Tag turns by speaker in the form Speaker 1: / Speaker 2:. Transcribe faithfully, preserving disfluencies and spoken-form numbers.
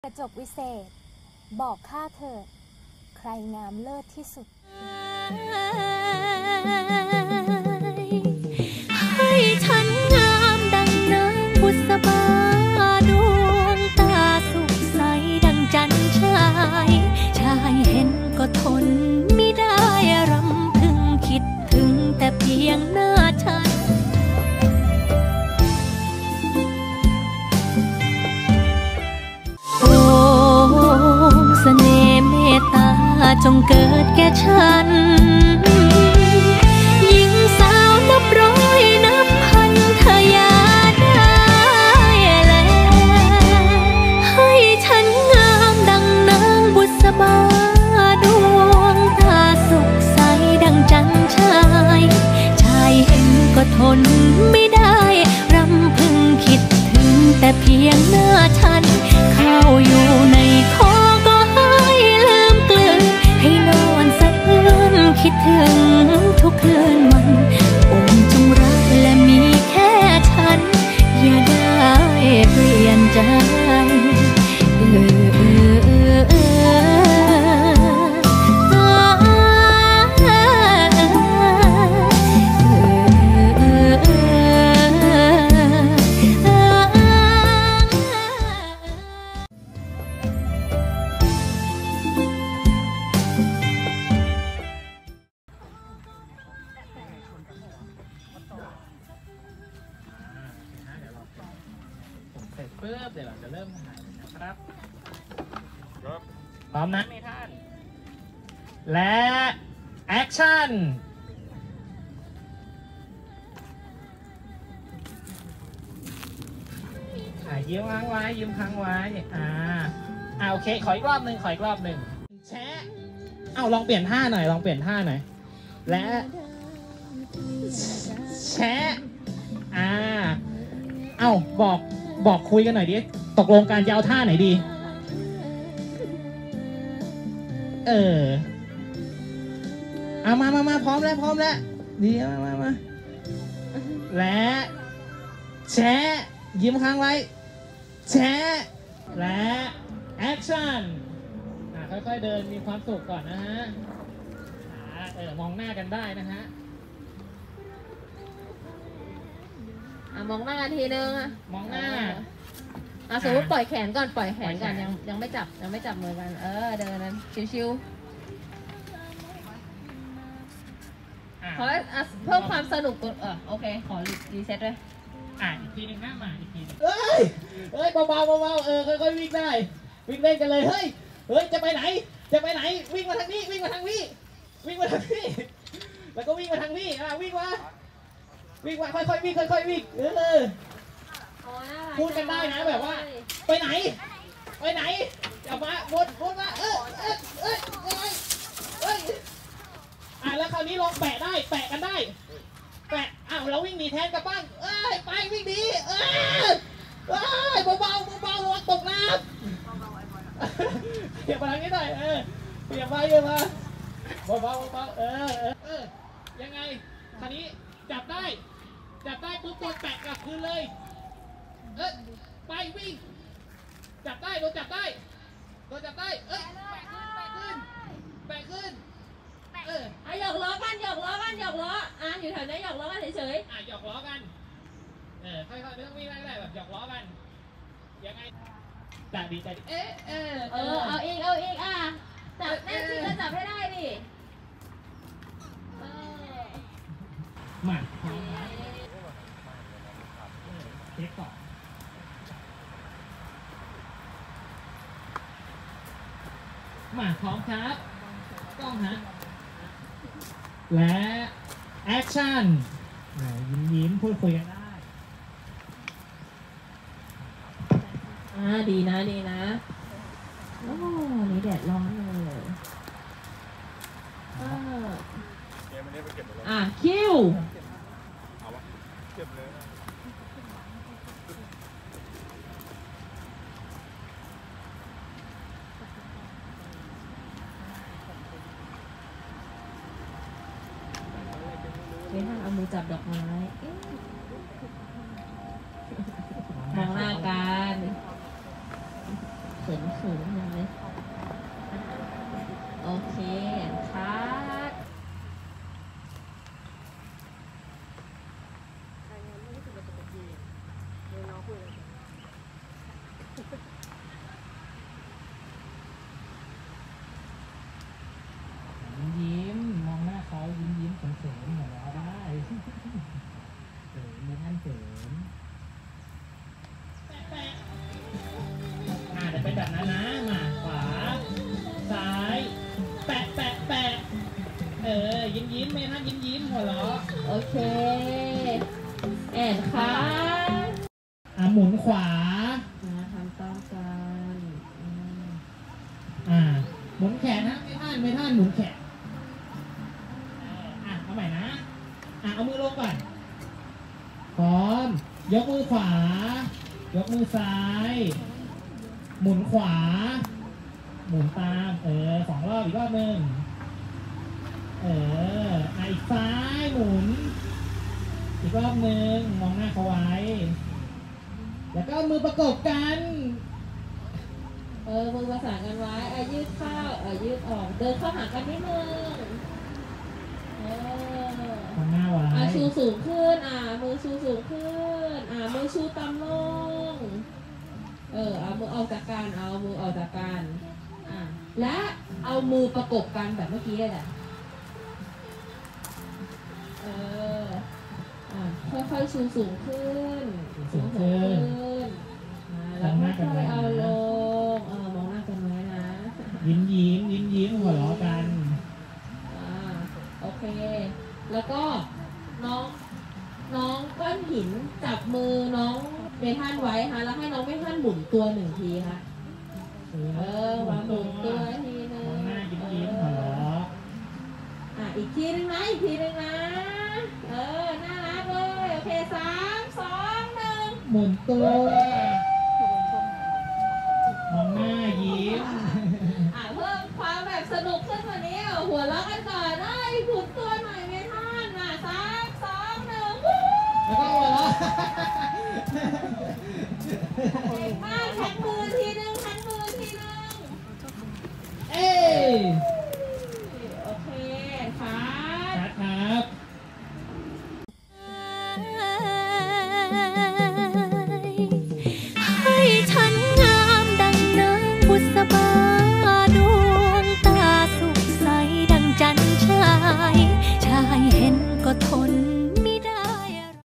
Speaker 1: กระจกวิเศษบอกข้าเถิดใครงามเลิศที่สุด
Speaker 2: ให้ฉันงามดังนางบุษบาดวงตาสุขใสดังจันทรายชายเห็นก็ทนไม่ได้รำพึงคิดถึงแต่เพียงหน้าฉันเสน่ห์เมตตาจงเกิดแก่ฉันหญิงสาวนับร้อยนับพันเธออย่าได้แล้วให้ฉันงามดังนางบุษบาดวงตาสุขใสดังจันทรายชายเห็นก็ทนไม่ได้รำพึงคิดถึงแต่เพียงหน้าฉันเข้าอยู่ในคอคิดถึงทุกคืนวันโอ้จงรักและมีแค่ฉันอย่าได้เปลี่ยนใจเออเออเอ
Speaker 3: ปึ๊บเดี๋ยวเราจะเริ่มถ่ายนะครับพร้อมนะท่านและแอคชั่นยืมค้างไว้ยืมค้างไว้อ่าอ่าโอเคขออีกรอบหนึ่งขออีกรอบหนึ่งแชะเอาลองเปลี่ยนท่าหน่อยลองเปลี่ยนท่าหน่อยและแชะอ่าเอาบอกบอกคุยกันหน่อยดิตกลงการจะเอาท่าไหนดีเออเอามามามาพร้อมแล้วพร้อมแล้วดีมามามาและแชะยิ้มค้างไว้แชะและแอคชั่นอ่าค่อยๆเดินมีความสุขก่อนนะฮะเออมองหน้ากันได้นะฮะ
Speaker 4: มองหน้ากันทีนึงอ่ะ
Speaker 3: มองหน้า
Speaker 4: อ่ะสมมติปล่อยแขนก่อนปล่อยแขนก่อนยังยังไม่จับยังไม่จับมือกันเออเดินนั้นชิวๆขอเพิ่มความสนุกเออโอเคขอรีเซ็ตด้วย
Speaker 3: อ่ะอีกทีนึงหน้ามาอีกทีนึงเอ้ยเอ้ยเบาๆเบาๆเออค่อยๆวิ่งได้วิ่งเล่นกันเลยเฮ้ยเฮ้ยจะไปไหนจะไปไหนวิ่งมาทางนี้วิ่งมาทางนี้วิ่งมาทางนี้แล้วก็วิ่งมาทางนี้อ่ะวิ่งมาวิ่งมาค่อยๆวิ่งค่อยๆวิ่งเออพูดกันได้นะแบบว่าไปไหนไปไหนอย่ามาวนวนมาเออเออเออเออเอออ่ะแล้วคราวนี้ลองแปะได้แปะกันได้แปะอ้าวเราวิ่งหนีแทนกันบ้างเอ้ยไปวิ่งหนีเออเอ้ยเบาเบาเบาระวังตกน้ำเดี๋ยวมาทางนี้หน่อยเออเดี๋ยวมาเดี๋ยวมาเบาเบาเบาเออเออเออยังไงคราวนี้จับได้จับได้ปุ๊บโดนแปะกลับคืนเลยเอ้ยไปวิ่งจับได้โดนจับได้โดนจับได้เอ้ยแปะขึ้นแปะขึ้นแปะขึ้นเออ
Speaker 4: อ่ะหยอกล้อกันหยอกล้อกันหยอกล้ออ่ะอยู่แถวนี้หยอกล้อกันเฉย
Speaker 3: ๆอ่ะหยอกล้อกันเออค่อยๆไม่ต้องวิ่งไล่ๆแบบหยอกล้อกันยังไงจับดีจับดีเอ๊ะเออ
Speaker 4: เออเอาอีกเอาอีกอ่ะจับแน่จริงก็จับให้ได้ดิ
Speaker 3: มาพร้อมนะเช็คก่อนมาพร้อมครับกล้องฮะและแอคชั่นยิ้มยิ้มพูดคุยกันได้
Speaker 4: อ่าดีนะดีนะโอ้นี่แดดร้อนเลยอ่ะคิวเฮ้ยท่านเอามือจับดอกไม้มองหน้ากัน
Speaker 3: ค
Speaker 4: ขินเขินเลยโอเคคัด
Speaker 3: ยิ้มมองหน้าเขายิ้มยิ้มเขินๆหัวเราะได้เขินไม่ท่านเขินอ่าจะเป็นแบบนั้นนะมาขวาซ้ายแปะแปะแปะเออยิ้มยิ้มไม่ท่านยิ้มยิ้มหัวเราะ
Speaker 4: โอเคแอนคัด
Speaker 3: อ่าหมุนขวา
Speaker 4: นะทำต้องกันอืม
Speaker 3: อ่าหมุนแขนนะไม่ท่านไม่ท่านหมุนแขนเอออ่ะเอาใหม่นะอ่ะเอามือลงก่อนพร้อมยกมือขวา ยกมือซ้าย หมุนขวา หมุนตามเออสองรอบอีกรอบหนึ่งเอออ่ะอีกซ้ายหมุนอีกรอบหนึ่งมองหน้าเขาไว้แล้วก็เอามือประกบกัน
Speaker 4: เออมือประสานกันไว้เออยืดเข้าเออยืดออกเดินเข้าหากันนิดนึงเออ
Speaker 3: มองหน้าไว้
Speaker 4: อ่ะชูสูงขึ้นอ่ะมือชูสูงขึ้นอ่ะมือชูต่ำลงเออเอามือออกจากกันเอามือออกจากกันอ่ะและเอามือประกบกันแบบเมื่อกี้เลยแหละเอออ่ะค่อยๆชูสูงขึ้นสูงขึ้นอ่ะแล้วค่อยๆเอาลงเออมองหน้ากันไว้นะ
Speaker 3: ยิ้มยิ้มยิ้มยิ้มหัวเราะกัน
Speaker 4: อ่าโอเค แล้วก็น้องน้องก้อนหินจับมือน้องเมทันไว้ฮะแล้วให้น้องเมทันหมุนตัวหนึ่งทีค่ะเออวางหมุนตัวทีนึ
Speaker 3: มอง
Speaker 4: ง
Speaker 3: หน้ายิ้มยิ้มหัวเราะ
Speaker 4: อ่ะอีกทีนึงนะอีกทีนึงนะเออน่ารักเลยโอเคสามสองหนึ่ง
Speaker 3: หมุนตัวมองหน้ายิ้ม
Speaker 4: อ่ะเพิ่มความแบบสนุกขึ้นกว่านี้เอาหัวเราะกันก่อนเอ้ยหมุนตัวหน่อยเมทันมาสามสองหนึ่ง
Speaker 3: แล้วก็หัวเราะ
Speaker 4: เก่งมากแท็กมือทีนึงแท็กมือทีนึง
Speaker 3: เอ้ย
Speaker 4: โอเคค่ะ
Speaker 3: ชัดครับ
Speaker 2: ให้ฉัน